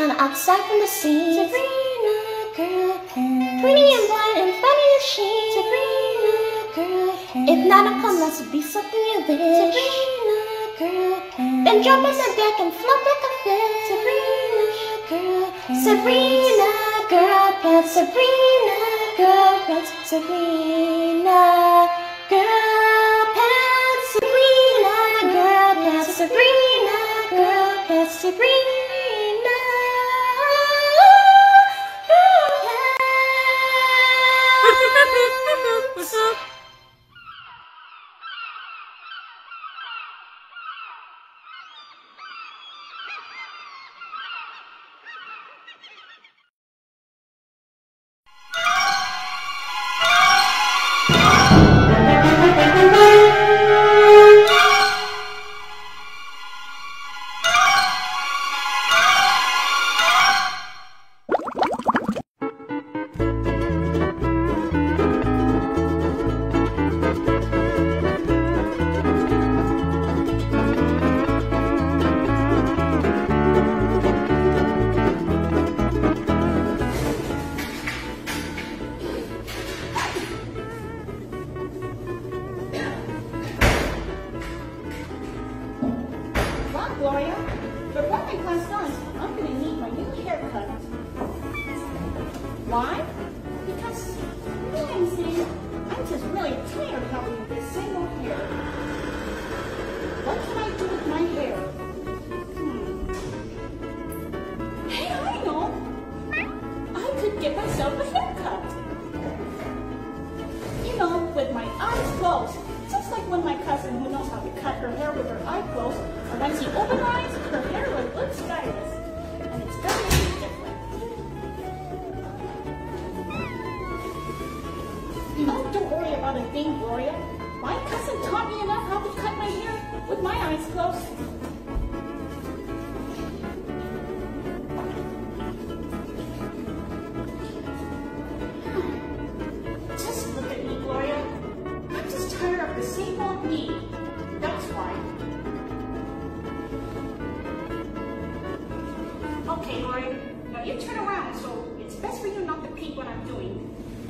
sunshine outside from the sea. Sabrina GirlPants. Pretty and blind and funny as she. Sabrina GirlPants. If not, I'll come, let's be something you wish. Sabrina GirlPants. Then jump on the deck and float like a fish. Sabrina GirlPants. Sabrina GirlPants. Sabrina GirlPants. Sabrina GirlPants. Sabrina GirlPants. Sabrina GirlPants. Sabrina. Gloria, before my class starts, I'm going to need my new haircut. Why? Because, you know what I'm saying? I'm just really tired of having this same old hair. What can I do with my hair? Hey, I know! I could get myself a haircut. You know, with my eyes closed. Just like when my cousin who knows how to cut her hair with her eyes closed, or when she opens her eyes, her hair will look stylish. And it's very different. Oh, don't worry about a thing, Gloria. My cousin taught me enough how to cut my hair with my eyes closed. Just look at me, Gloria. I'm just tired of the same old me. That's why. Okay, Gloria. Now you turn around, so it's best for you not to peek what I'm doing.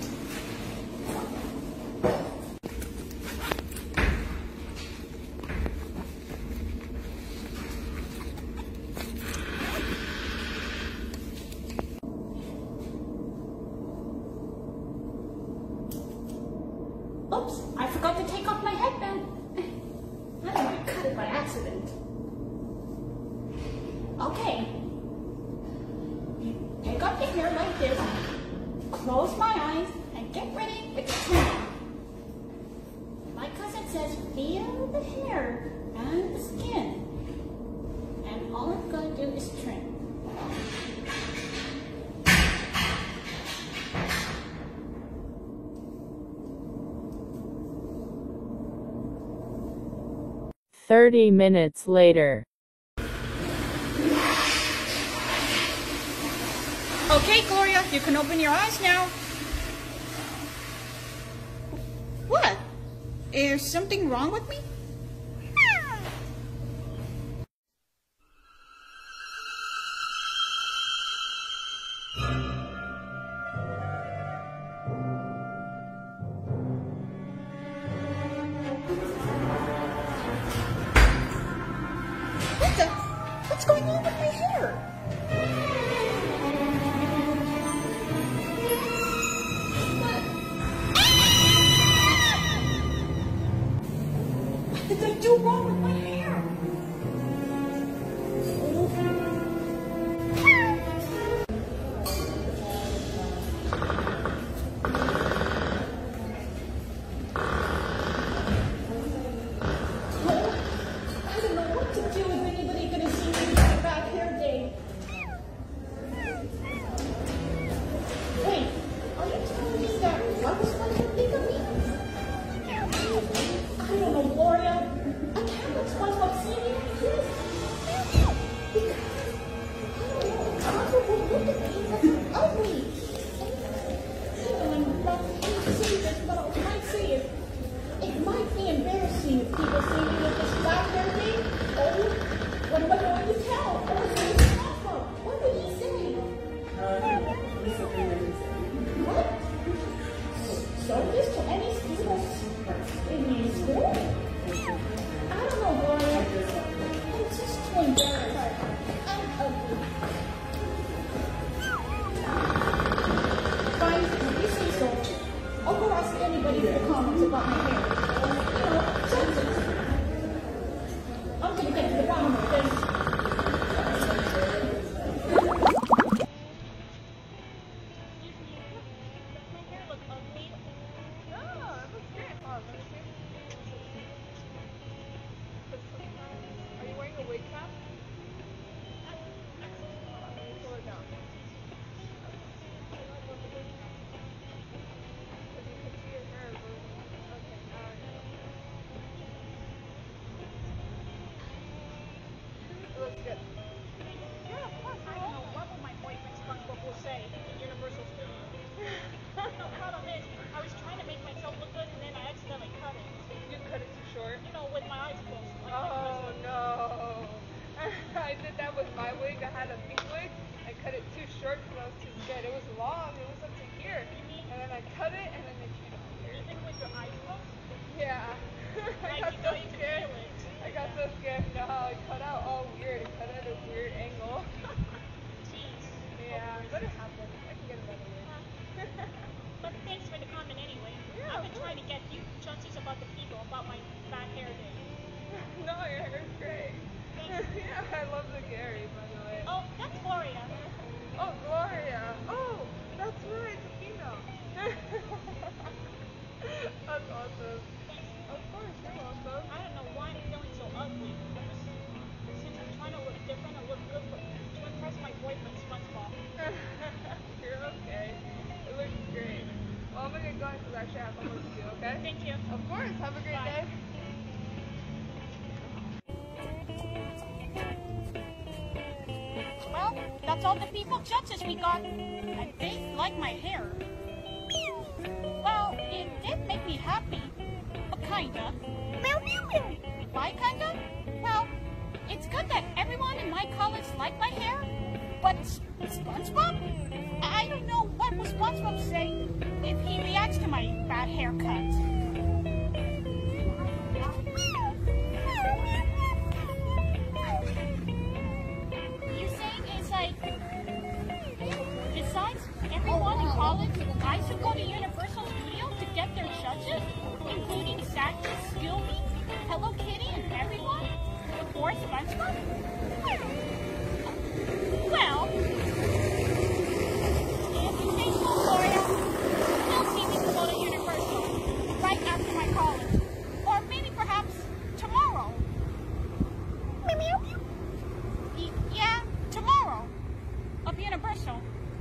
Oops, I forgot to take off my headband. I don't want to cut it by accident. Okay. Take off your hair like this, close my eyes, and get ready with the trim. My cousin says feel the hair and the skin. And all I'm going to do is trim. "30 minutes later. Okay, Gloria, you can open your eyes now. What? Is something wrong with me? What's going on with my hair? What did I do wrong with my hair? I don't know what to do. Is anybody going to see me with my back hair day? Wait, are you telling me that I was supposed to think of me? I don't know, Gloria. I can't let Spongebob see me like this. Because, I don't know, Spongebob will look at me because I'm ugly. And I hate saying this, but I'll try to say it. It might be embarrassing if people see me with this black hair day. Oh, what am I going to tell? Oh, it's Spongebob. What will he say? Have a great day. Well, that's all the people judges we got. And they like my hair. Well, it did make me happy. But kinda. Why kinda? Well, it's good that everyone in my college liked my hair. But SpongeBob? I don't know what will SpongeBob say if he reacts to my bad haircut. You saying it's like, besides everyone in college, I should go to Universal Studios to get their judges, including Sadie, Scooby, Hello Kitty, and everyone, before SpongeBob? Well, if you think so, Gloria, you'll see me go to Universal right after my college. Or maybe perhaps tomorrow. Yeah, tomorrow. Of Universal.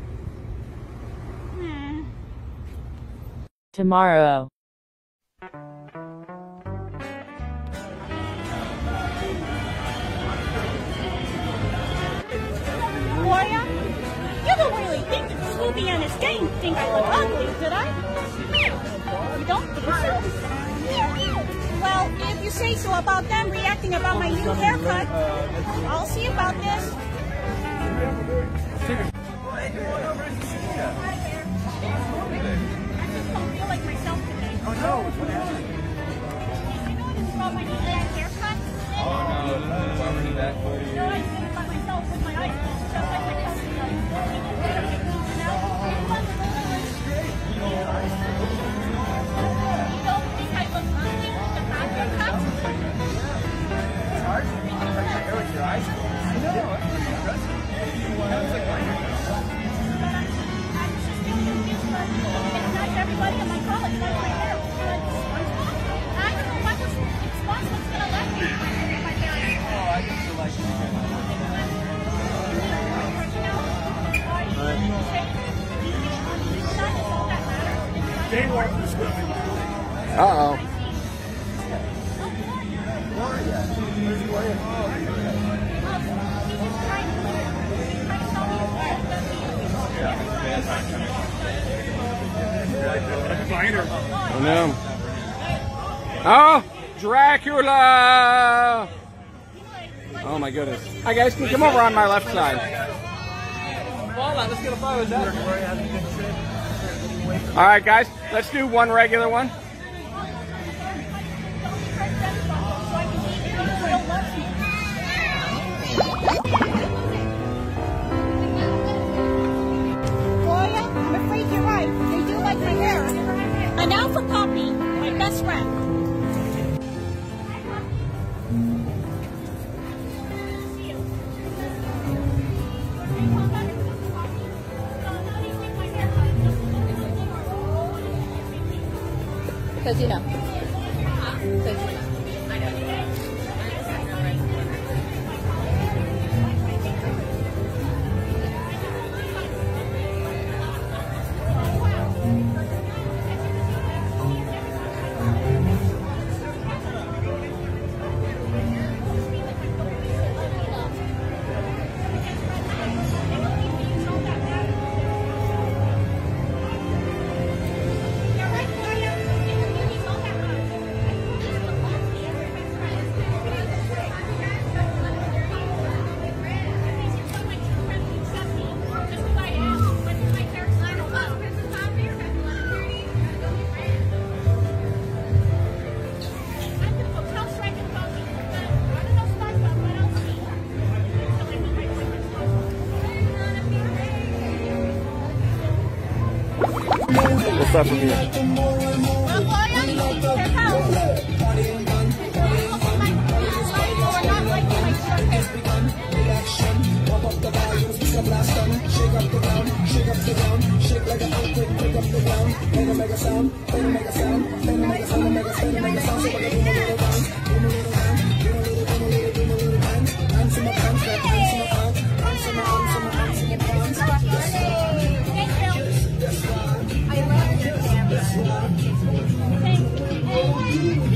Tomorrow. Gloria, you don't really think that Scooby and his gang think I look ugly, did I? You don't think so? Well, if you say so about them reacting about my new haircut, I'll see about this. I just don't feel like myself today. Oh no, what happened? You know what it's about my new haircut? Oh no, why would you do that? No, I think about myself with my eyes closed, just like my cousin does. You don't think I look ugly with the bad haircut? It's hard to touch your hair with your eyes closed. I know, that's pretty impressive. Sounds like mine. I'm just still confused, but it's not everybody in my college likes my hair. But SpongeBob? I don't know what if SpongeBob's gonna let me with my hair. Oh, I just feel like Dreamworks Trolls. Uh-oh. Gloria. Where's Gloria? Oh no. Oh, Dracula! Oh my goodness. Hi guys, can you come over on my left side? Let's get a photo of that. Alright guys, let's do one regular one. Gloria, I'm afraid you're right. They do like my hair. And now for Poppy, my best friend. Because you know. What's up with you? Well, Gloria, here comes. Not liking my short hair. Thank you.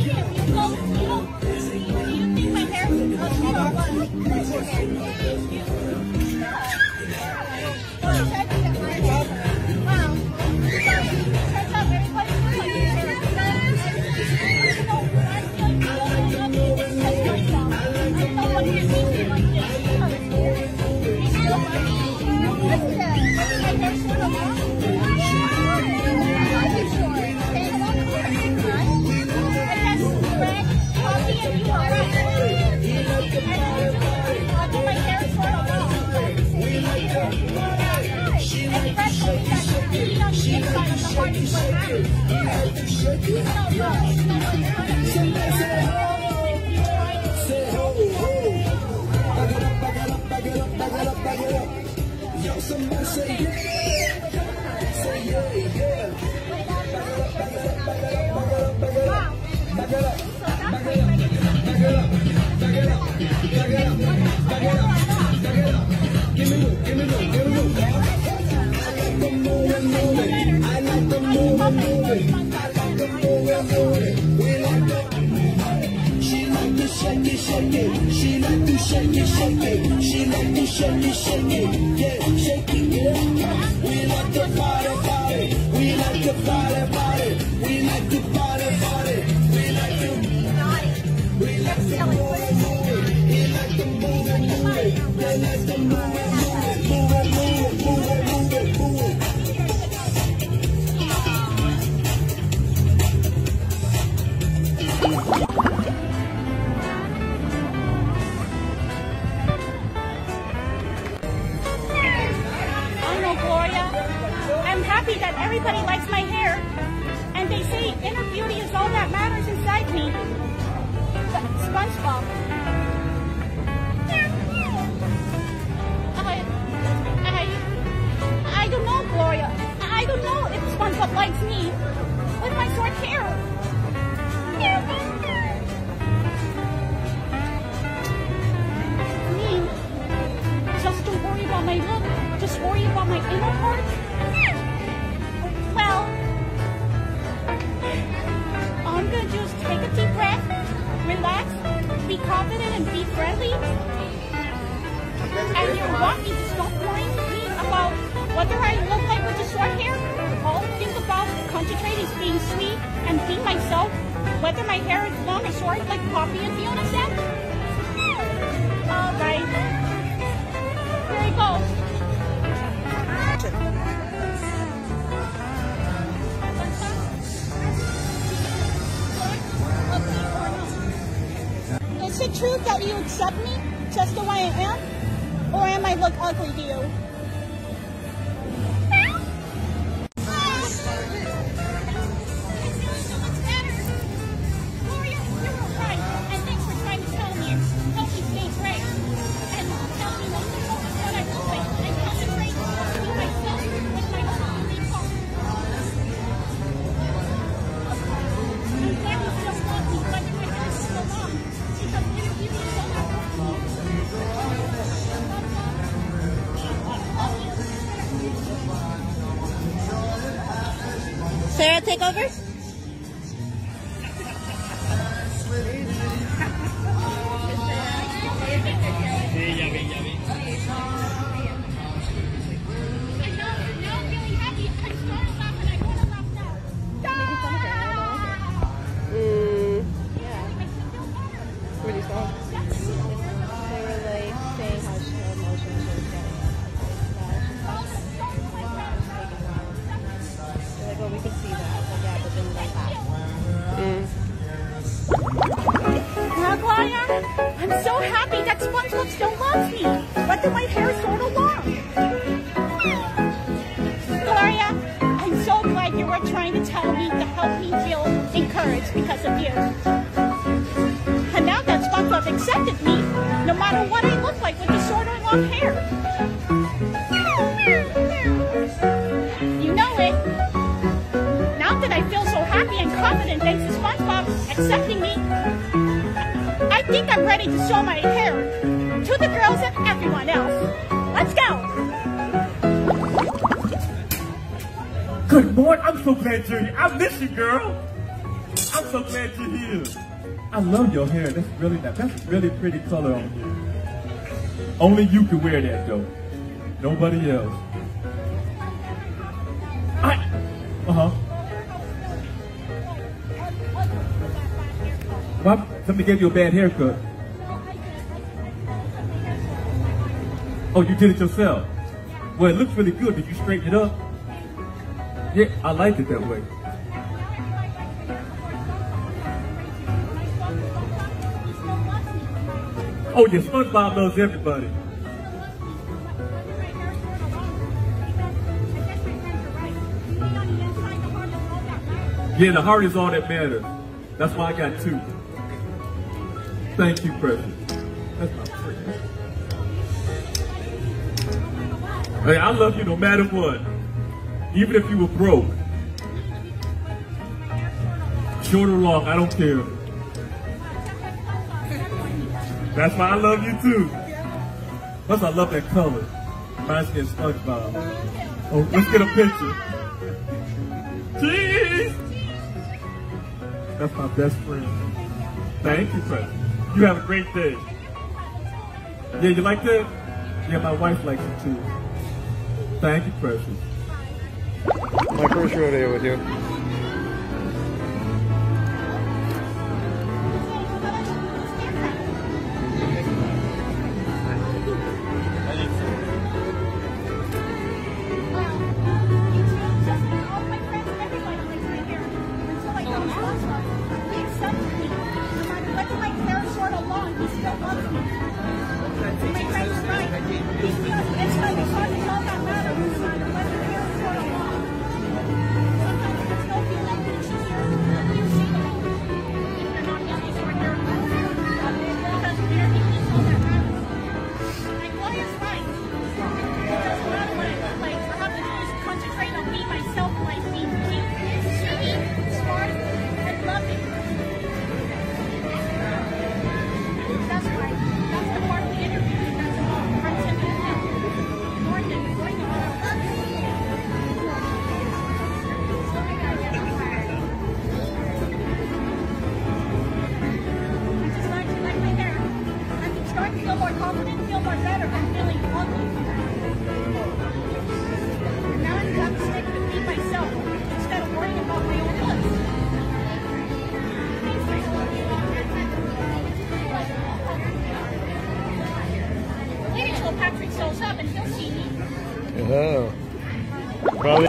shake it, yeah. Somebody say ho, say ho, ho. Back it up, back it up, back it up, back it up, back it up. Yo, somebody say yeah, say yeah, yeah. Back it up, back it up, back it up, back it up, back it up, back it up, back it up, back it up, back it up, back it up, back it up, back it up. Give me look, give me look, give me look. I like the move and move it. I like the move and move it. I like the move and move it. We like the. She like to shake it, shake it. She like to shake it, shake it. She like to shake it, shake it. Yeah, shake it, yeah. We like to party, party. We like to party, party. We like to party, party. We like to. We like to move and move it. We like to move and move it. They like to move and move it. Move and move it, move and move it, move it. I know, Gloria. I'm happy that everybody likes my hair. And they say inner beauty is all that matters inside me. But SpongeBob. I don't know, Gloria. I don't know if SpongeBob likes me with my short hair. Just don't worry about my look. Just worry about my inner heart. Well, all I'm gonna do is take a deep breath, relax, be confident, and be friendly. And you want me to stop worrying about whether I look like with the short hair. All I think about concentrating is being sweet and being myself, whether my hair is long or short, like Poppy and Fiona said. All right. Here it goes. Is it true that you accept me just the way I am? Or am I look ugly to you? Gloria, you were right. And thanks for trying to tell me. Help me stay great. And tell me what I look like. And concentrate on being myself with my own makeup. And that was just not me, whether my hair is so long. Because inner beauty is all that works for me. Sarah, take over. I'm so happy that SpongeBob still loves me, whether my hair is short or long. Gloria, I'm so glad you were trying to tell me to help me feel encouraged because of you. And now that SpongeBob accepted me, no matter what I look like with the short or long hair. You know it. Now that I feel so happy and confident thanks to SpongeBob accepting me, I think I'm ready to show my hair to the girls and everyone else. Let's go! Good morning. I'm so glad you're here. I miss you, girl. I'm so glad you're here. I love your hair. That's a really pretty color on you. Only you can wear that, though. Nobody else. What? Somebody gave you a bad haircut. Oh, you did it yourself? Well, it looks really good. Did you straighten it up? Yeah, I like it that way. Oh, yeah, SpongeBob loves everybody. Yeah, the heart is all that matters. That's why I got 2. Thank you, Precious. That's my friend. Hey, I love you no matter what. Even if you were broke. Short or long, I don't care. That's why I love you too. Plus I love that color. Reminds me of SpongeBob. Oh, let's get a picture. Cheese! That's my best friend. Thank you, Precious. You have a great day. Yeah, you like that? Yeah, my wife likes it too. Thank you, Precious. My first rodeo with you. Oh. Probably.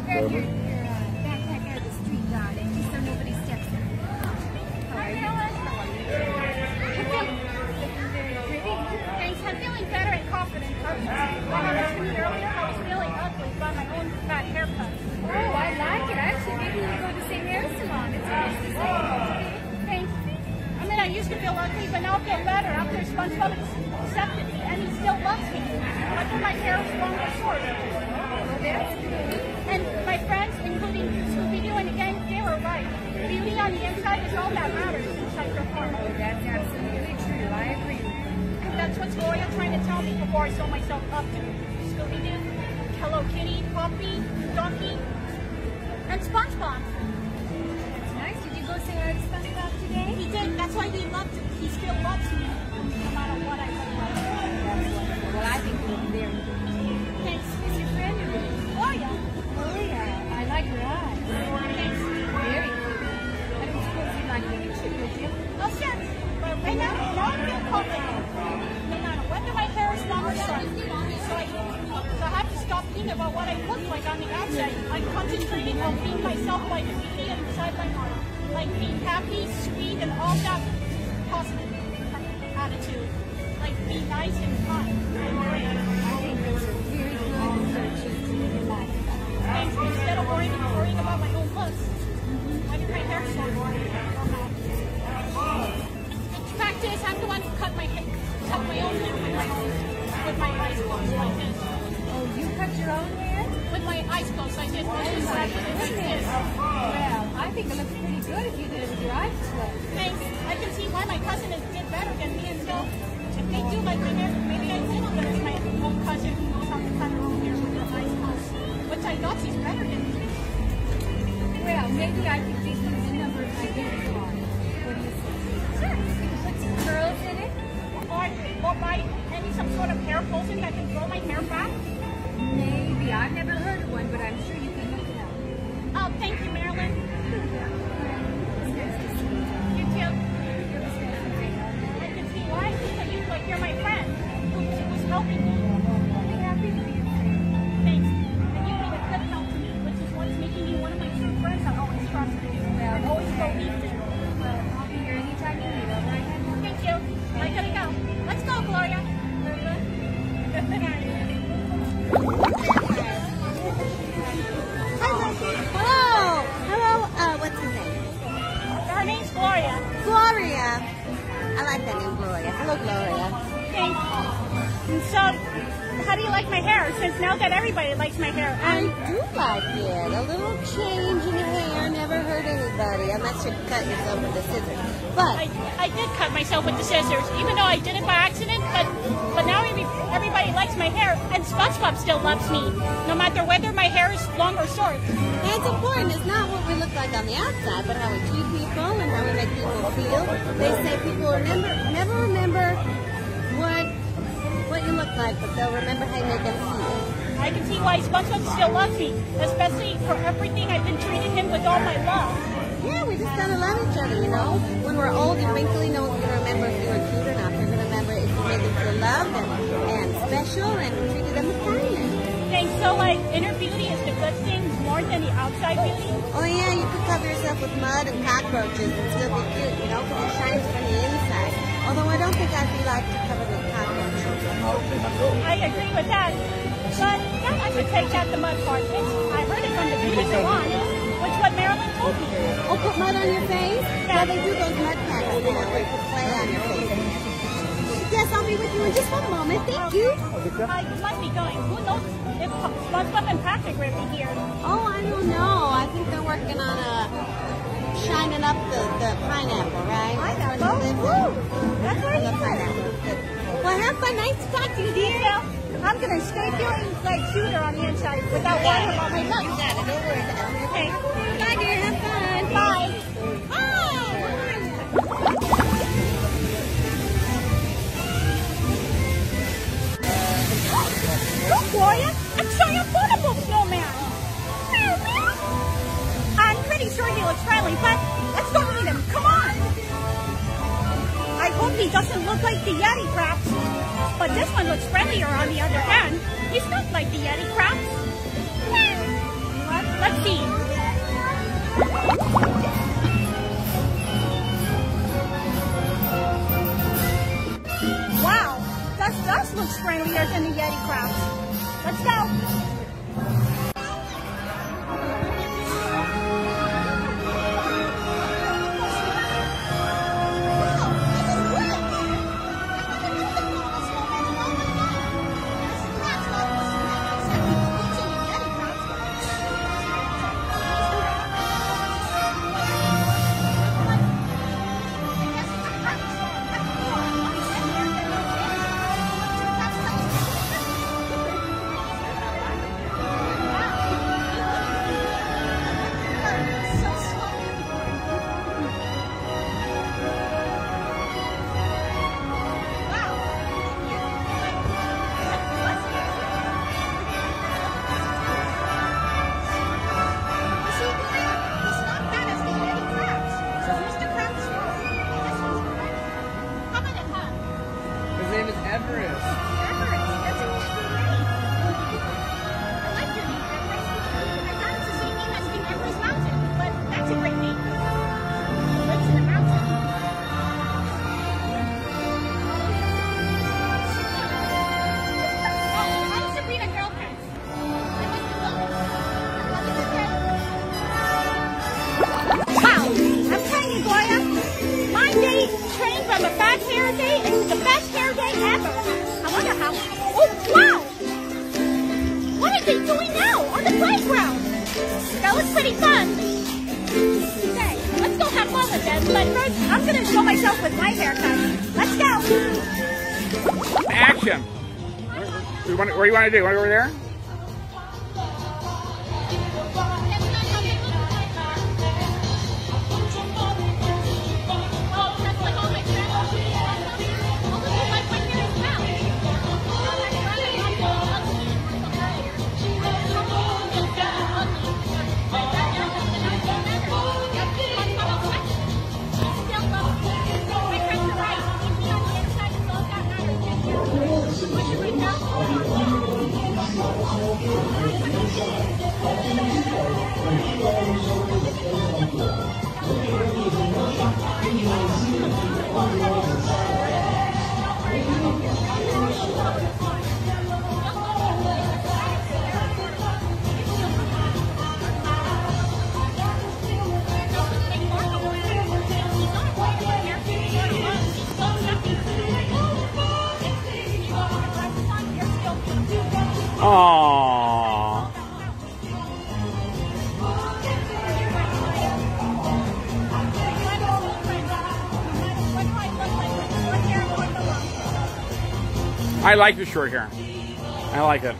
I used to feel ugly, but now I feel better after SpongeBob accepted me, and he still loves me. Whether my hair is long or short. And my friends, including Scooby Doo and the gang, they were right. Beauty on the inside is all that matters inside your heart. That's absolutely true. I agree. And that's what Gloria trying to tell me before I sold myself up to Scooby Doo, Hello Kitty, Poppy, Donkey, and SpongeBob. That's nice. Did you go say hi to SpongeBob today? He did. That's why he loved it. He still loves me, no matter what I look like. That's wonderful. Well, I think you'll be very good. Thanks. Who's your friend? Gloria. Gloria. I like her eyes. Thanks. Very good. I don't suppose you'd like me to shoot with you? Oh, sure. But right now I feel confident. No matter whether my hair is long or short. So I have to stop thinking about what I look like on the outside. I'm concentrating on being myself like beauty inside my heart. Like being happy, sweet, and all that positive attitude. Like be nice and kind. I think those are very good virtues to live your life. Thanks. Instead of worrying about my own looks. Why did my hair so long? The fact is, I'm the one who cut my own hair with my eyes closed like this. Oh, you cut your own hair? With my eyes closed like this. Well, I think it looks pretty good if you did it with your eyes closed. Thanks. I can see why my cousin did better than me, and so if they do like my hair, maybe I did better than my own cousin who knows how to cut her own hair with her eyes closed. Which I thought she's better than me. Well, maybe I could give you the number of my baby card. What do you say? Sure. You can put some curls in it? Or buy any some sort of hair clothing that can grow my hair back. Maybe. I've never heard of one, but I'm sure you can look it up. Oh, thank you, Marilyn. You too. I can see why. Because you're my friend who's helping me. I'm happy to be your friend. Thanks. And you've been a good help to me, which is what's making you one of my true friends I always trusted. know that everybody likes my hair. I do like it. A little change in your hair never hurt anybody, unless you cut yourself with the scissors. But I did cut myself with the scissors, even though I did it by accident. But now everybody likes my hair, and Spongebob still loves me, no matter whether my hair is long or short. it's important. It's not what we look like on the outside, but how we treat people and how we make people feel. They say people never remember what you look like, but they'll remember how you make them feel. I can see why Spongebob still loves me, especially for everything I've been treating him with all my love. Yeah, we just gotta love each other, you know? When we're old and wrinkly, no one's gonna remember if you were cute or not. They're gonna remember if you made them feel loved and special and treated them with kindness. Okay, so like inner beauty is the good thing more than the outside beauty? Oh yeah, you could cover yourself with mud and cockroaches and still be cute, you know, because it shines from the inside. Although I don't think I'd be like to cover with cockroaches. I agree with that. But yeah, I should take out the mud part. I heard it from the beauty salon, which is what Marilyn told me. Oh, put mud on your face? Yeah, they do those mud packs now where you put clay on your face. Yes, I'll be with you in just one moment. Thank you. I might be going. Who knows if Spongebob and Patrick will be here? Oh, I don't know. I think they're working on shining up the pineapple, right? Pineapple? That's right. The pineapple. Well, have fun. Nice to talk to you, dear. Yeah, I'm going to stay feeling like cuter on the inside without worrying about my looks. You got it. Don't worry about it. Okay. Bye, dear. Have fun. Bye. Look, Gloria, a giant portable snowman. I'm pretty sure he looks friendly, but let's go meet him. Come on. I hope he doesn't look like the Yeti craps, but this one looks friendlier on the other hand. He's not like the Yeti craps. Let's see. Wow, that looks friendlier than the Yeti crabs. Let's go. Action! Where do you want to do? Want to go over there? Aww. I like the short hair. I like it.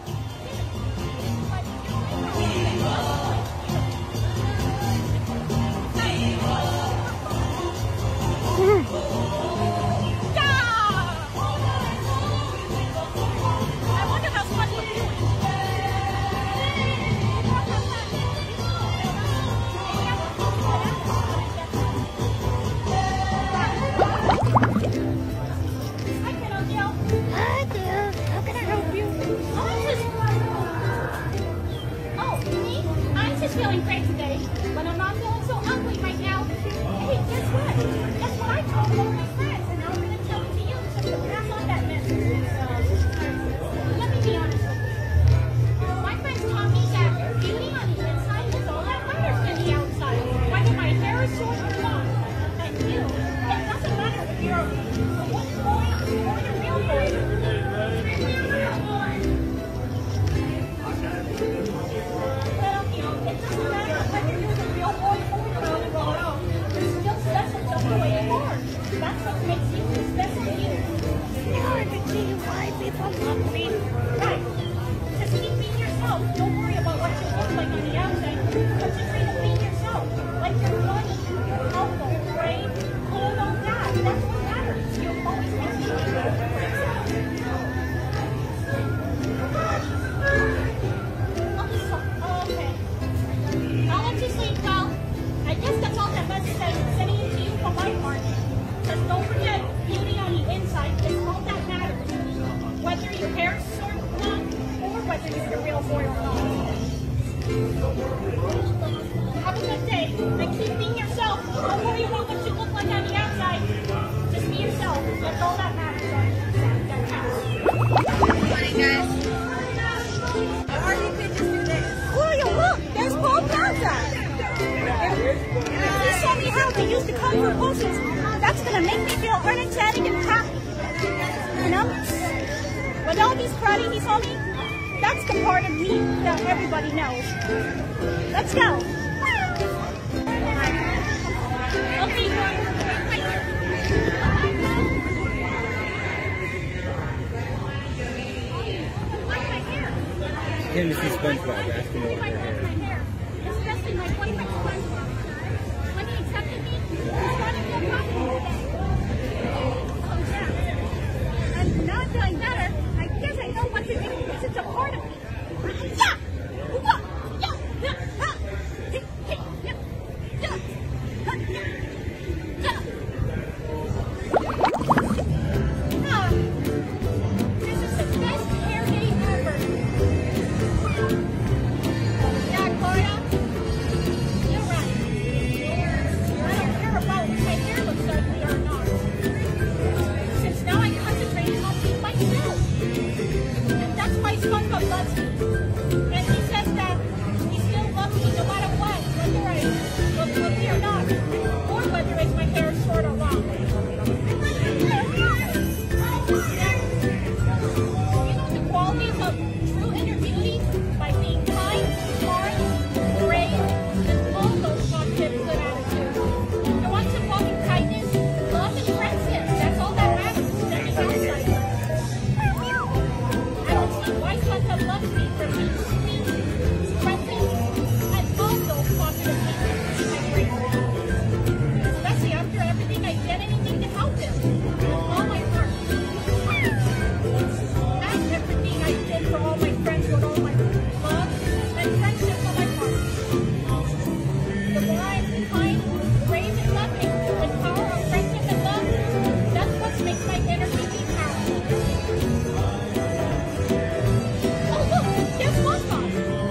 Feeling great today, but I'm not feeling so ugly right now. Hey, guess what? That's what I told all my friends, and now I'm going to tell it to you just to pass on that message. Let me be honest with you. My friends taught me that beauty on the inside is all that matters than the outside. Whether my hair is short or long, and you, it doesn't matter if you're a boy or a real boy. It doesn't matter whether you're the real boy or the real girl. You're still special just the way you are. That's what makes you special to you. In order to see why people love me. Right. Just keep being yourself. Don't worry about what you look like on the outside. But just try to be yourself. Like you're funny, you're helpful, brave, cool, all that. That's what matters. You'll always be yourself. Okay. I'll let you sleep, pal. I guess that's all that message I'm sending to you from my part. Just don't forget, beauty on the inside is all that matters. Whether your hair is short or long, or whether you're the real boy or not. Have a good day, and keep being yourself. Don't worry about what you look like on the outside. Just be yourself. That's all that matters on the inside. That counts. Good morning, guys. Or you could just do this. Gloria, look! There's Paul Plaza! He showed me how to use the colorful potions. That's gonna make me feel energetic and happy. You know? With all these karate he told me, that's the part of me that everybody knows. Let's go! Okay, Came to see SpongeBob, asked him about her hair. Especially my boyfriend SpongeBob. When he accepted me, he started to talk to me today. So yeah. And now I'm feeling better. I guess I know what to do because it's a part of me. Yeah! This is the best hair day ever. Yeah, Gloria, you're right. I don't care about what my hair looks ugly or not. Since now I'm concentrating on being myself. And that's why SpongeBob loves me. And he says that he still loves me no matter what, whether I look ugly or not, or whether it's my hair short or long. You know the qualities of true inner beauty by being kind, smart, brave, and all those positive good attitudes. The ones involving kindness, love, and friendship. That's all that matters. Nothing outside. I don't see why SpongeBob loves me for being sweet, friendly, and all those positive things I bring to him. Especially after everything I did anything to help him. With all my heart. And everything I did for all my friends with all my love and friendship from my heart. The more I'm kind, brave, and loving, the power of friendship and love, that's what makes my energy be powerful. Oh look, there's SpongeBob.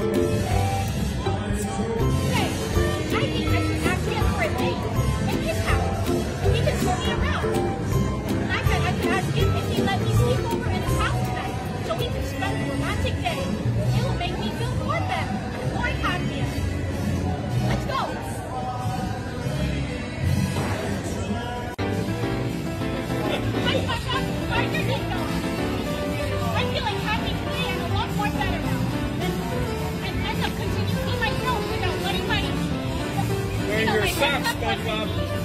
Hey, I think I should ask him for a date in his house. He can show me around. I could ask him if he let me sleep over in his house tonight, so we can spend a romantic day. It will make me feel more better, more happier. Let's go. Hi, SpongeBob. How's your day going? I'm feeling happy today and a lot more better now. And end up continuing my growth without letting my... Wearing your socks, SpongeBob.